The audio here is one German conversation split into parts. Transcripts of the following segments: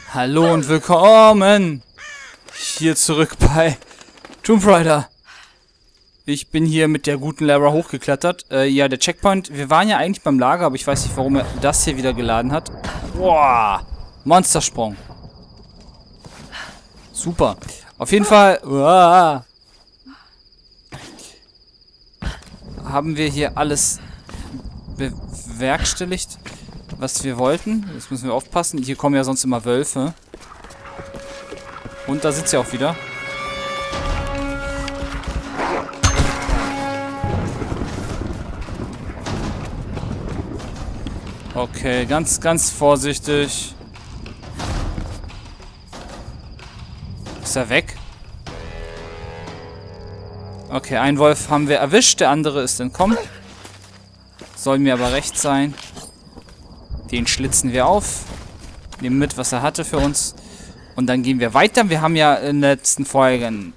Hallo und willkommen hier zurück bei Tomb Raider. Ich bin hier mit der guten Lara hochgeklettert. Ja, der Checkpoint. Wir waren ja eigentlich beim Lager, aber ich weiß nicht, warum er das hier wieder geladen hat. Boah, Monstersprung. Super. Auf jeden Fall haben wir hier alles bewerkstelligt, was wir wollten. Jetzt müssen wir aufpassen. Hier kommen ja sonst immer Wölfe. Und da sind sie auch wieder. Okay, ganz vorsichtig. Ist er weg? Okay, einen Wolf haben wir erwischt, der andere ist entkommen. Soll mir aber recht sein. Den schlitzen wir auf. Nehmen mit, was er hatte für uns. Und dann gehen wir weiter. Wir haben ja in der letzten Folge ein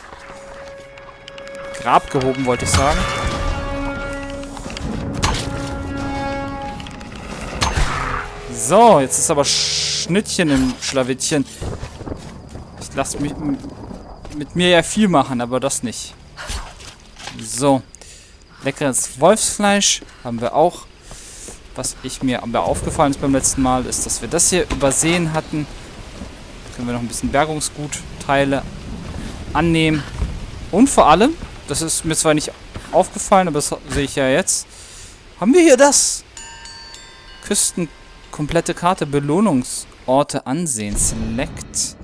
Grab gehoben, wollte ich sagen. So, jetzt ist aber Schnittchen im Schlawittchen. Ich lasse mich mit mir ja viel machen, aber das nicht. So. Leckeres Wolfsfleisch haben wir auch. Was mir aber aufgefallen ist beim letzten Mal, ist, dass wir das hier übersehen hatten. Können wir noch ein bisschen Bergungsgutteile annehmen. Und vor allem, das ist mir zwar nicht aufgefallen, aber das sehe ich ja jetzt, haben wir hier das. Komplette Karte, Belohnungsorte ansehen. Select.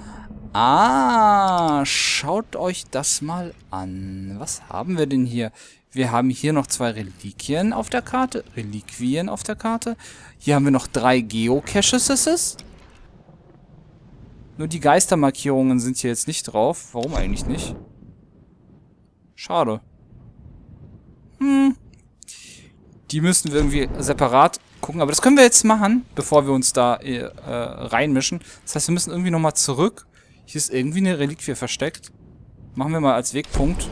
Ah, schaut euch das mal an. Was haben wir denn hier? Wir haben hier noch 2 Reliquien auf der Karte. Hier haben wir noch 3 Geocaches, ist es? Nur die Geistermarkierungen sind hier jetzt nicht drauf. Warum eigentlich nicht? Schade. Die müssen wir irgendwie separat gucken. Aber das können wir jetzt machen, bevor wir uns da reinmischen. Das heißt, wir müssen irgendwie nochmal zurück. Hier ist irgendwie eine Reliquie versteckt. Machen wir mal als Wegpunkt.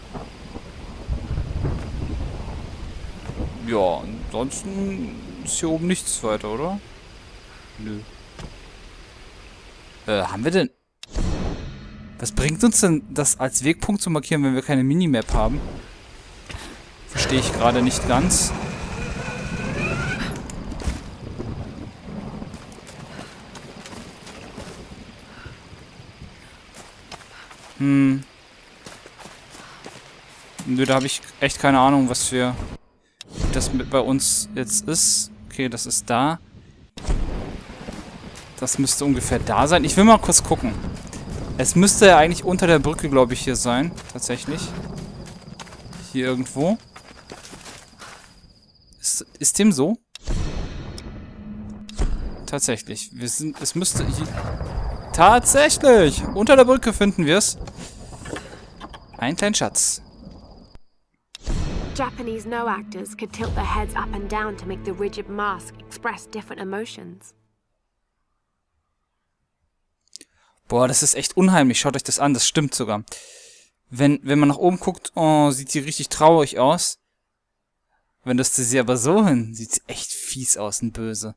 Ja, ansonsten ist hier oben nichts weiter, oder? Nö. Haben wir denn... Was bringt uns denn das als Wegpunkt zu markieren, wenn wir keine Minimap haben? Verstehe ich gerade nicht ganz. Nö, da habe ich echt keine Ahnung, was für... das mit bei uns jetzt ist. Okay, das ist da. Das müsste ungefähr da sein. Ich will mal kurz gucken. Es müsste ja eigentlich unter der Brücke, glaube ich, hier sein. Tatsächlich. Hier irgendwo. Ist dem so? Tatsächlich. Es müsste hier... Tatsächlich! Unter der Brücke finden wir es. Ein kleiner Schatz. Japanese no actors could tilt their heads up and down to make the rigid mask express different emotions. Boah, das ist echt unheimlich. Schaut euch das an, das stimmt sogar. Wenn man nach oben guckt, oh, sieht sie richtig traurig aus. Wenn das sie aber so hin, sieht sie echt fies aus und böse.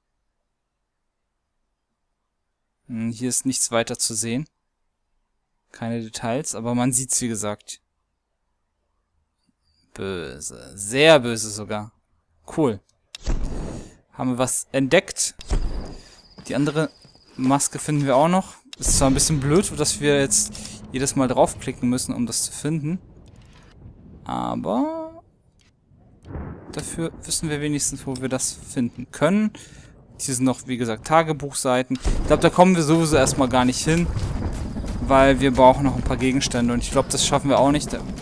Hier ist nichts weiter zu sehen. Keine Details, aber man sieht's, wie gesagt. Böse. Sehr böse sogar. Cool. Haben wir was entdeckt. Die andere Maske finden wir auch noch. Ist zwar ein bisschen blöd, dass wir jetzt jedes Mal draufklicken müssen, um das zu finden. Aber dafür wissen wir wenigstens, wo wir das finden können. Hier sind noch, wie gesagt, Tagebuchseiten. Ich glaube, da kommen wir sowieso erstmal gar nicht hin. Weil wir brauchen noch ein paar Gegenstände. Und ich glaube, das schaffen wir auch nicht. Da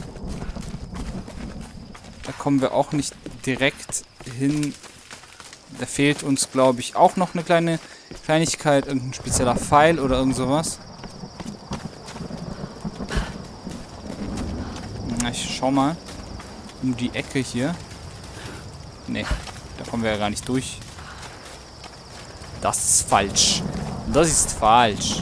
kommen wir auch nicht direkt hin. Da fehlt uns, glaube ich, auch noch eine kleine Kleinigkeit. Irgendein spezieller Pfeil oder irgend sowas. Na, ich schau mal. Um die Ecke hier. Ne, da kommen wir ja gar nicht durch. Das ist falsch. Das ist falsch.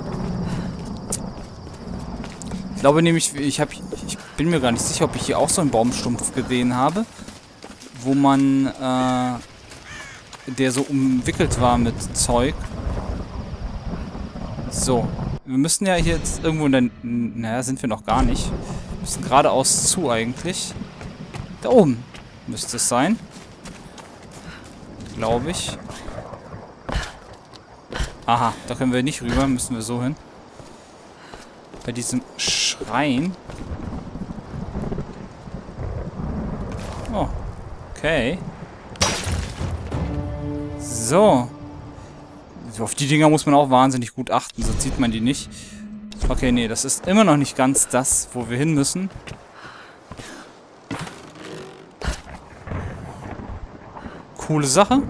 Ich glaube nämlich, ich bin mir gar nicht sicher, ob ich hier auch so einen Baumstumpf gesehen habe, wo man, der so umwickelt war mit Zeug. So. Wir müssen ja hier jetzt irgendwo in der... Naja, sind wir noch gar nicht. Wir müssen geradeaus zu eigentlich. Da oben müsste es sein. Glaube ich. Aha, da können wir nicht rüber. Müssen wir so hin. Bei diesem Schrein. Oh. Okay. So. Auf die Dinger muss man auch wahnsinnig gut achten, sonst sieht man die nicht. Okay, nee, das ist immer noch nicht ganz das, wo wir hin müssen. Coole Sache.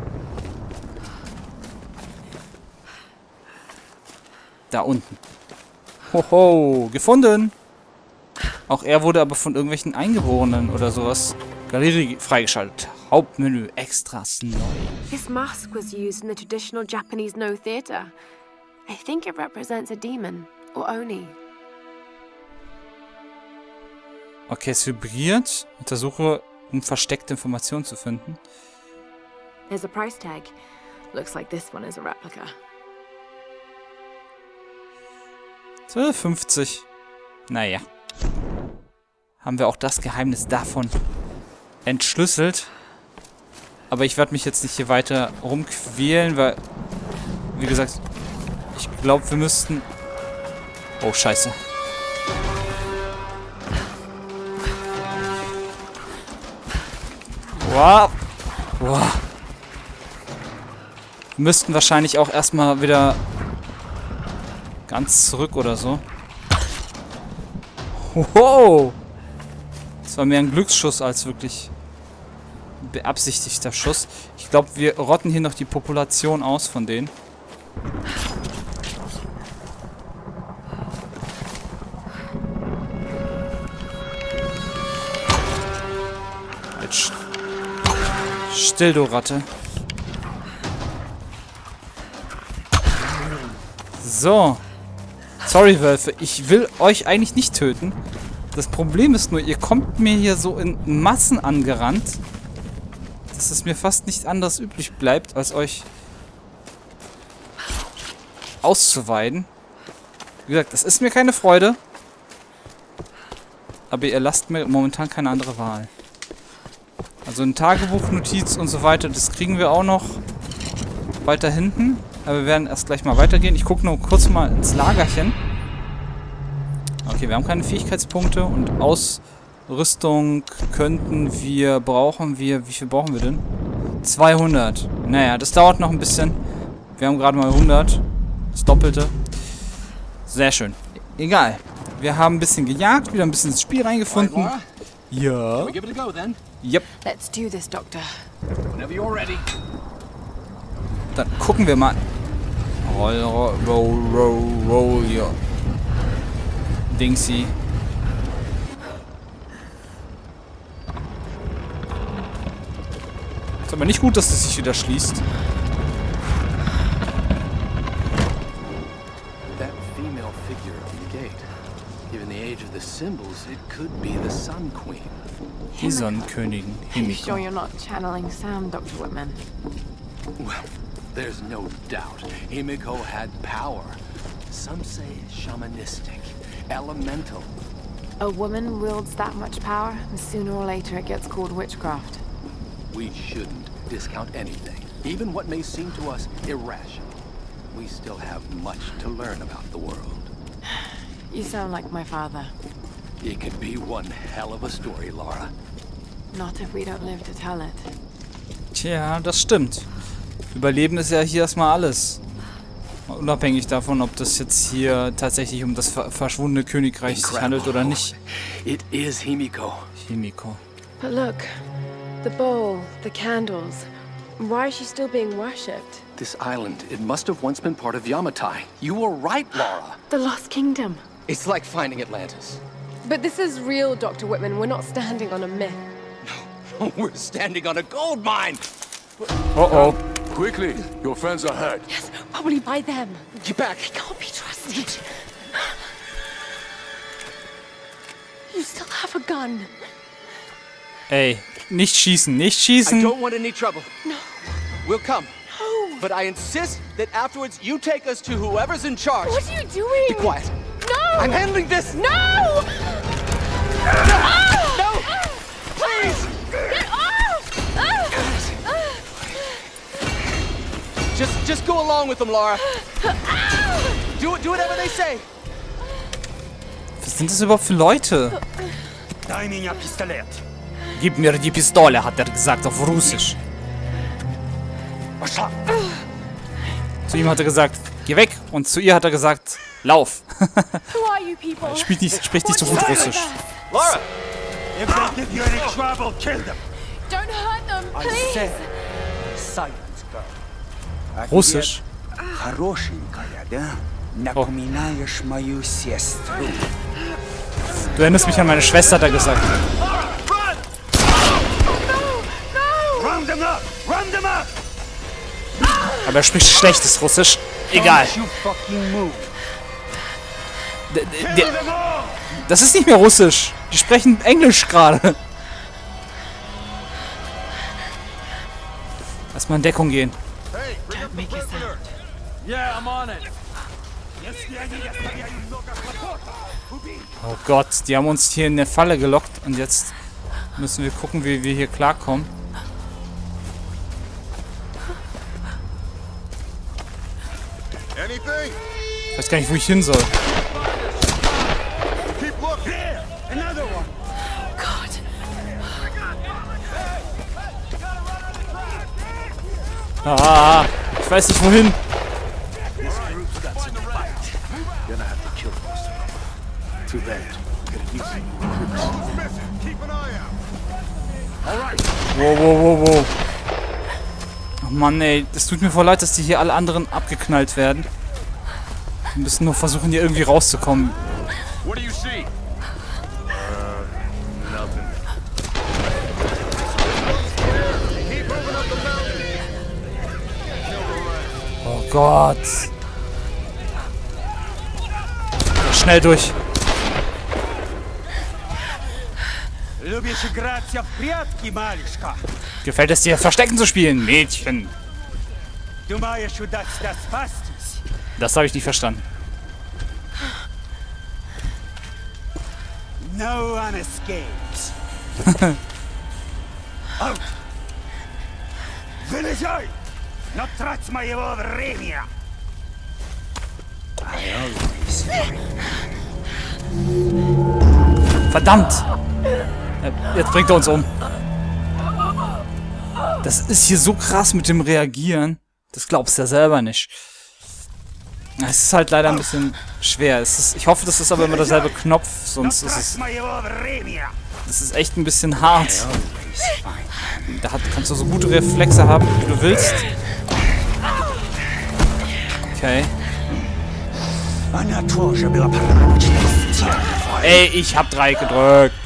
Da unten. Hoho, gefunden. Auch er wurde aber von irgendwelchen Eingeborenen oder sowas. Galerie freigeschaltet. Hauptmenü, Extras neu. This mask was used in the traditional Japanese No theater. I think it represents a demon, or Oni. Okay, es vibriert. Untersuche, um versteckte Informationen zu finden. There's a price tag. Looks like this one is a replica. 50. Naja. Haben wir auch das Geheimnis davon entschlüsselt. Aber ich werde mich jetzt nicht hier weiter rumquälen, weil, wie gesagt, ich glaube, wir müssten... Oh, scheiße. Wow. Wow. Wir müssten wahrscheinlich auch erstmal wieder ganz zurück oder so. Hoho! Das war mehr ein Glücksschuss als wirklich beabsichtigter Schuss. Ich glaube, wir rotten hier noch die Population aus von denen. Jetzt still, du Ratte. So. Sorry, Wölfe. Ich will euch eigentlich nicht töten. Das Problem ist nur, ihr kommt mir hier so in Massen angerannt, dass es mir fast nicht anders übrig bleibt, als euch auszuweiden. Wie gesagt, das ist mir keine Freude. Aber ihr lasst mir momentan keine andere Wahl. Also ein Tagebuch, Notiz und so weiter, das kriegen wir auch noch weiter hinten. Aber wir werden erst gleich mal weitergehen. Ich gucke nur kurz mal ins Lagerchen. Okay, wir haben keine Fähigkeitspunkte und Ausrüstung brauchen wir, wie viel brauchen wir denn? 200. Naja, das dauert noch ein bisschen. Wir haben gerade mal 100. Das Doppelte. Sehr schön. Egal. Wir haben ein bisschen gejagt, wieder ein bisschen ins Spiel reingefunden. Ja. Yep. Let's do this, Doctor. Whenever you're ready. Dann gucken wir mal. Roll, ja. Dingsy. Ist aber nicht gut, dass es sich wieder schließt. That female figure at the gate. Given the age of the symbols, it could be the Sun Queen. Die Sonnenkönigin. Are you sure you're not channeling Sam, Dr. Whitman? Well, there's no doubt. Himiko had power. Some say shamanistic, elemental. A woman wields that much power, and sooner or later it gets called witchcraft. We shouldn't discount anything, even what may seem to us irrational. We still have much to learn about the world. You sound like my father. It could be one hell of a story, Laura. Not if we don't live to tell it. Tja, das stimmt. Überleben ist ja hier erstmal alles. Unabhängig davon, ob das jetzt hier tatsächlich um das verschwundene Königreich sich handelt oder nicht. It is Himiko. Himiko. But look, the bowl, the candles. Why is she still being worshipped? This island, it must have once been part of Yamatai. You were right, Laura. The Lost Kingdom. It's like finding Atlantis. But this is real, Dr. Whitman. We're not standing on a myth. No, we're standing on a gold mine. Oh. Quickly, your friends are hurt. Yes, probably by them. Get back. They can't be trusted. You still have a gun. Ey, nicht schießen, nicht I schießen. don't want any trouble. No. We'll come. No. But I insist that afterwards you take us to whoever's in charge. What are you doing? Be quiet. No! I'm handling this. No! No! Please! Get off! Just go along with them, Lara. Do whatever they say. Was sind das überhaupt für Leute? Дай меня пистолет. Gib mir die Pistole, hat er gesagt, auf Russisch. Пошла. Zu ihm hat er gesagt, geh weg. Und zu ihr hat er gesagt, lauf. Who are you people? Spricht nicht so gut Russisch. Lara! If they give you any trouble, kill them. Don't hurt them, I please. said, silence, girl. Russisch? Хорошенькая, да? Напоминаешь мою сестру. Du erinnerst mich an meine Schwester, hat er gesagt. Round them up! Round them up! Aber er spricht schlechtes Russisch. Egal. Don't you fucking move. Der- Kill them all! Das ist nicht mehr Russisch. Die sprechen Englisch gerade. Lass mal in Deckung gehen. Hey, bring up the prisoner. Yeah, I'm on it. Если они оставляют много хлопота, убей! Oh Gott, die haben uns hier in eine Falle gelockt. Und jetzt müssen wir gucken, wie wir hier klarkommen. Anything? Ich weiß gar nicht, wo ich hin soll. Keep looking. There! Another one! God. Ah, ich weiß nicht, wohin. Gonna have to kill most of them. Too bad. Could have used some. Keep an eye out. Wow, wow, wow, wow. Oh Mann, ey. Es tut mir voll leid, dass die hier alle anderen abgeknallt werden. Wir müssen nur versuchen, hier irgendwie rauszukommen. What do you see? Nothing. Keep moving up the mountain. Oh Gott. Schnell durch. Любишь играться в прятки, малышка? Gefällt es dir, Verstecken zu spielen, Mädchen? Думаешь, удастся спастись? Das habe ich nicht verstanden. No one escapes. Out! Вылезай! Но трать моего времени! Verdammt! Jetzt bringt er uns um. Das ist hier so krass mit dem Reagieren. Das glaubst du ja selber nicht. Es ist halt leider ein bisschen schwer. Ich hoffe, das ist aber immer derselbe Knopf, sonst ist es... моего времени! Das ist echt ein bisschen hart. Kannst du so gute Reflexe haben, wie du willst. Okay. Она тоже была порядочной стервой. Ey, ich hab 3 gedrückt.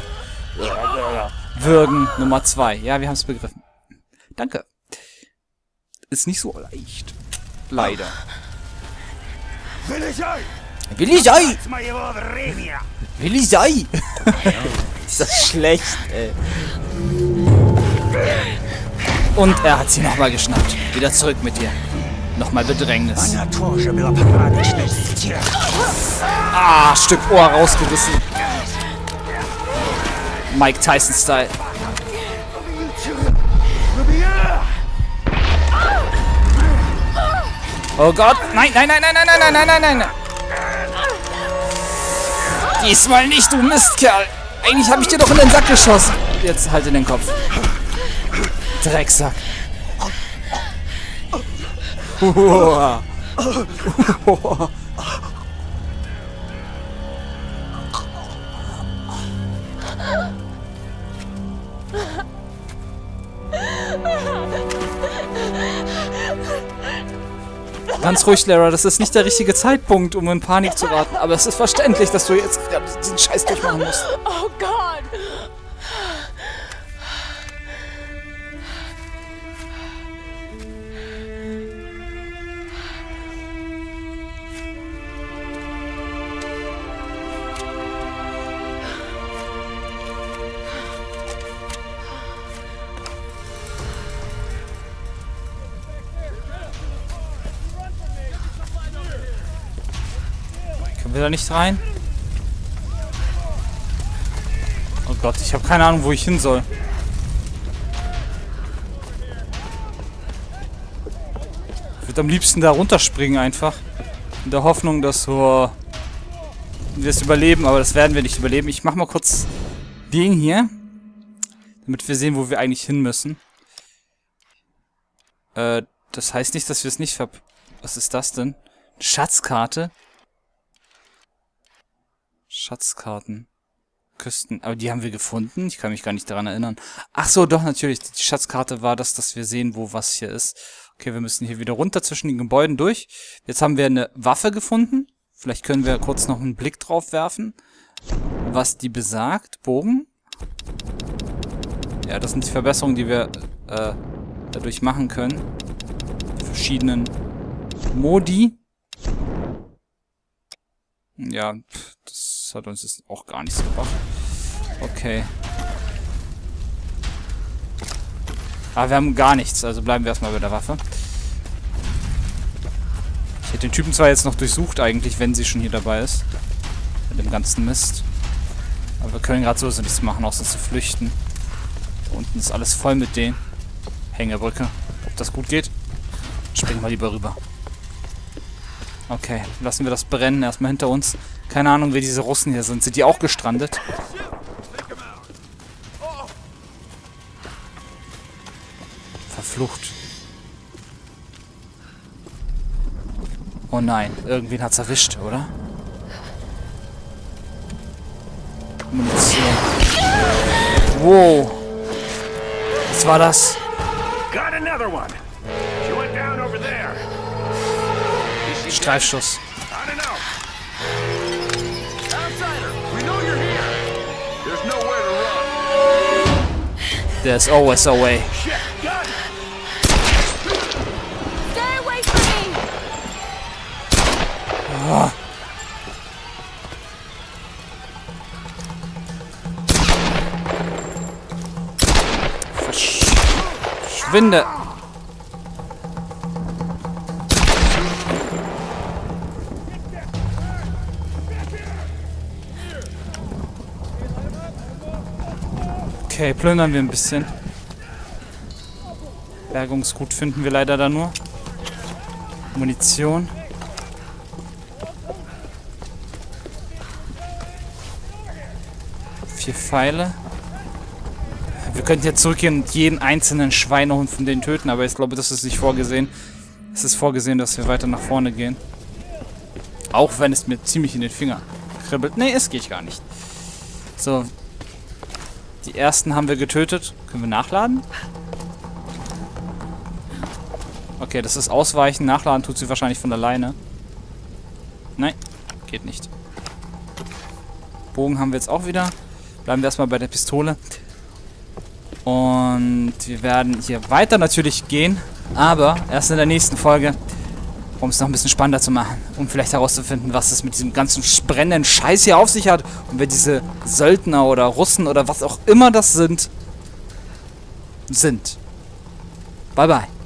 Würgen Nummer 2. Ja, wir haben es begriffen. Danke. Ist nicht so leicht. Leider. Вылезай! Willi sei! Трать моего времени! Willi sei! Ist das schlecht, ey. Und er hat sie nochmal geschnappt. Wieder zurück mit dir. Nochmal Bedrängnis. Она тоже была порядочной стервой. Ah, Stück Ohr rausgerissen. Mike Tyson-Style. Oh Gott. Nein, nein, nein, nein, nein, nein, nein, nein, nein, nein. Diesmal nicht, du Mistkerl. Eigentlich habe ich dir doch in den Sack geschossen. Jetzt halt in den Kopf. Drecksack. Uah. Uah. Ganz ruhig, Lara, das ist nicht der richtige Zeitpunkt, um in Panik zu raten. Aber es ist verständlich, dass du jetzt gerade diesen Scheiß durchmachen musst. Oh, God. Können wir da nicht rein? Oh Gott, ich habe keine Ahnung, wo ich hin soll. Ich würde am liebsten da runterspringen einfach. In der Hoffnung, dass wir es überleben, aber das werden wir nicht überleben. Ich mache mal kurz den hier, damit wir sehen, wo wir eigentlich hin müssen. Das heißt nicht, dass wir es nicht Was ist das denn? Schatzkarte? Schatzkarten. Küsten. Aber die haben wir gefunden. Ich kann mich gar nicht daran erinnern. Ach so, doch, natürlich. Die Schatzkarte war das, dass wir sehen, wo was hier ist. Okay, wir müssen hier wieder runter zwischen den Gebäuden durch. Jetzt haben wir eine Waffe gefunden. Vielleicht können wir kurz noch einen Blick drauf werfen, was die besagt. Bogen. Ja, das sind die Verbesserungen, die wir dadurch machen können. Die verschiedenen Modi. Ja, das hat uns jetzt auch gar nichts gebracht. Okay. Aber wir haben gar nichts, also bleiben wir erstmal bei der Waffe. Ich hätte den Typen zwar jetzt noch durchsucht eigentlich, wenn sie schon hier dabei ist. Mit dem ganzen Mist. Aber wir können gerade so nichts machen, außer zu flüchten. Da unten ist alles voll mit denen. Hängebrücke. Ob das gut geht? Springen wir lieber rüber. Okay, lassen wir das brennen. Erstmal hinter uns. Keine Ahnung, wer diese Russen hier sind. Sind die auch gestrandet? Verflucht. Oh nein, irgendwen hat's erwischt, oder? Munition. Wow. Was war das? Got another one. She went down over there. Streifschuss. I don't know. Outsider, we know you're here. There's nowhere to run. There's always a way. Shit, gun! Stay away from me! Ah. Verschwinde! Okay, plündern wir ein bisschen. Bergungsgut finden wir leider da nur. Munition. Vier Pfeile. Wir könnten jetzt zurückgehen und jeden einzelnen Schweinehund von denen töten, aber ich glaube, das ist nicht vorgesehen. Es ist vorgesehen, dass wir weiter nach vorne gehen. Auch wenn es mir ziemlich in den Finger kribbelt. Nee, es geht gar nicht. So. Die ersten haben wir getötet. Können wir nachladen? Okay, das ist Ausweichen. Nachladen tut sie wahrscheinlich von alleine. Nein, geht nicht. Bogen haben wir jetzt auch wieder. Bleiben wir erstmal bei der Pistole. Und wir werden hier weiter natürlich gehen. Aber erst in der nächsten Folge, um es noch ein bisschen spannender zu machen. Um vielleicht herauszufinden, was es mit diesem ganzen brennenden Scheiß hier auf sich hat. Und wer diese Söldner oder Russen oder was auch immer das sind. Bye bye.